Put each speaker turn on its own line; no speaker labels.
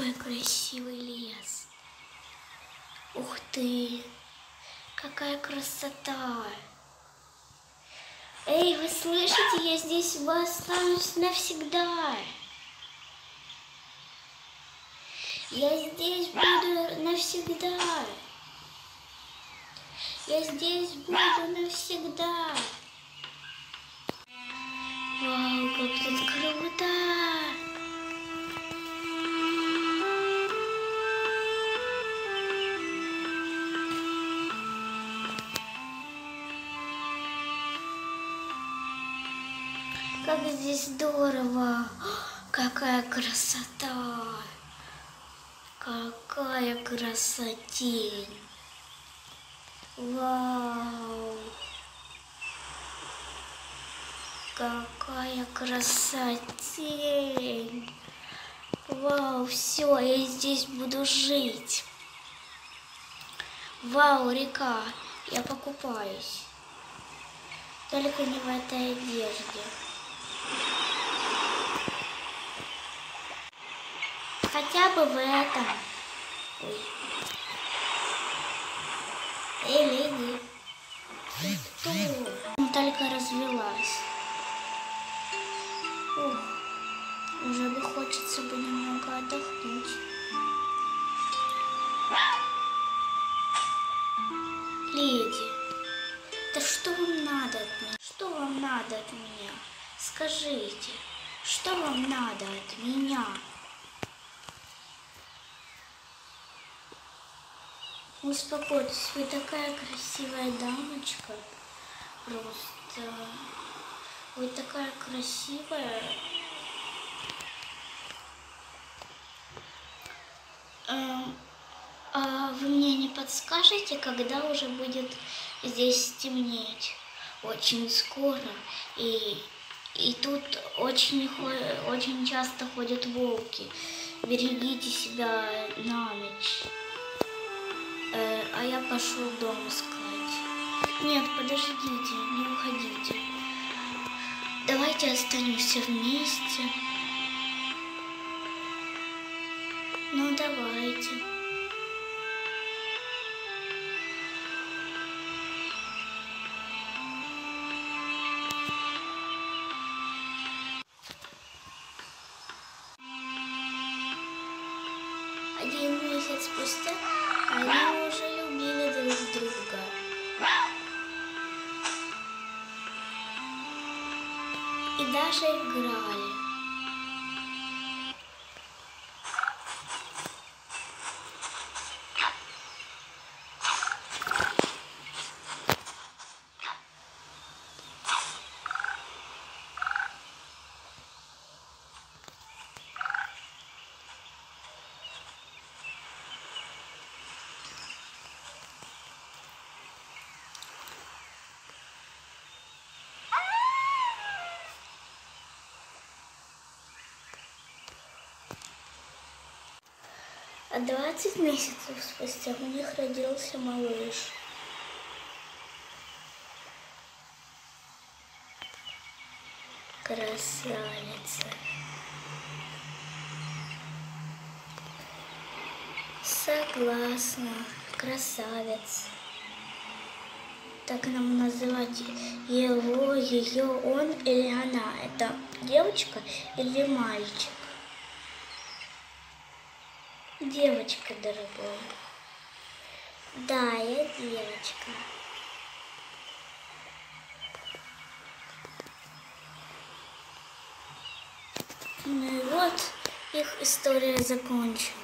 Какой красивый лес. Ух ты, какая красота. Эй, вы слышите, я здесь останусь навсегда. Я здесь буду навсегда. Я здесь буду навсегда. Вау, как тут круто. Как здесь здорово. Какая красота. Какая красотень. Вау. Какая красотень. Вау, все, я здесь буду жить. Вау, река, я покупаюсь. Только не в этой одежде. Хотя бы в этом. Ой. Эй, леди, ты кто? Только развелась. Ух, уже бы хочется бы немного отдохнуть. Леди, да что вам надо от меня? Что вам надо от меня? Скажите, что вам надо от меня? Успокойтесь, вы такая красивая дамочка. Просто вы такая красивая. А вы мне не подскажете, когда уже будет здесь темнеть? Очень скоро. И тут очень часто ходят волки. Берегите себя на ночь. А я пошел дом искать. Нет, подождите, не уходите. Давайте останемся вместе. Ну, давайте. Один месяц спустя они уже любили друг друга. И даже играли. А 20 месяцев спустя у них родился малыш. Красавица. Согласна, красавец. Так нам называть его, ее, он или она. Это девочка или мальчик? Девочка, дорогой. Да, я девочка. Ну и вот их история закончена.